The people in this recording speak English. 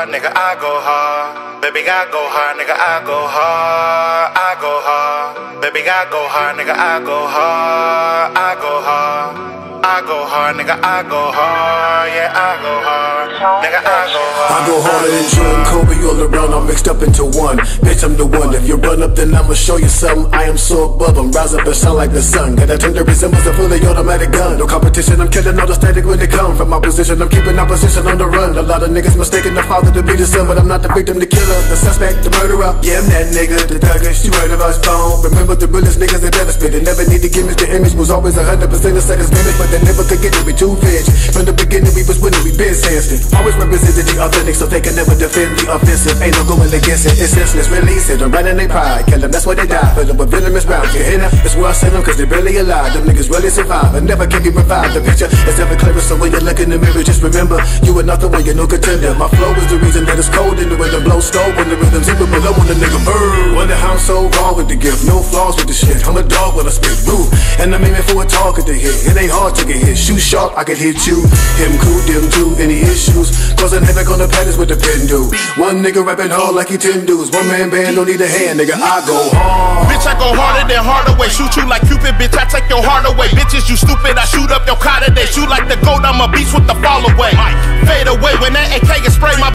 hard, nigga, I go hard. Baby, I go hard, nigga, I go hard. I go hard. Baby, I go hard, nigga, I go hard. I go hard. I go hard, nigga, I go hard. Yeah, I go hard. Nigga, I go hard. I go harder than Jordan, Kobe, all around, I'm mixed up into one. Bitch, I'm the one. If you run up, then I'ma show you something. I am so above them, rise up and shine like the sun. Got a tender resembles a fully automatic gun. No competition, I'm killing all the static when they come. From my position, I'm keeping opposition on the run. A lot of niggas mistaken the father to be the son, but I'm not the victim, the killer, the suspect, the murderer. Yeah, I'm that nigga, the thuggish, you heard of us, bone. Remember the realest niggas that ever spit. They never need to gimmick, the image was always 100% a second gimmick, but they never could get it, we too rich. From the beginning, we was winning, we been Sanston. Always represented the authentic, so they can never defend the offensive. Ain't no going against it, it's senseless, release it. I'm running their pride, kill them, that's why they die. Fill them with venomous rounds, you hear them? That's where I send them, cause they barely alive. Them niggas really survive, and never can be revived. The picture is ever clearer, so when you look in the mirror, just remember, you are not the one, you're no contender. My flow is the reason that it's cold in the way the blow stove. When the rhythm's in below, when the nigga bird. Wonder how I'm so wrong with the gift, no flaws with the shit. I'm a dog when I spit, woo. And I'm aiming for a target to hit. It ain't hard to get hit, shoot sharp, I can hit you. Him cool, them too, any issues? Cause I never gonna pattern with the pen do. One nigga rapping hard like he 10 dudes. One man band, don't need a hand, nigga, I go hard. Bitch, I go harder than Hardaway. Shoot you like Cupid, bitch, I take your heart away. Bitches, you stupid, I shoot up your car today. Shoot like the goat, I'm a beast with the fall away. Fade away when that AK is spray my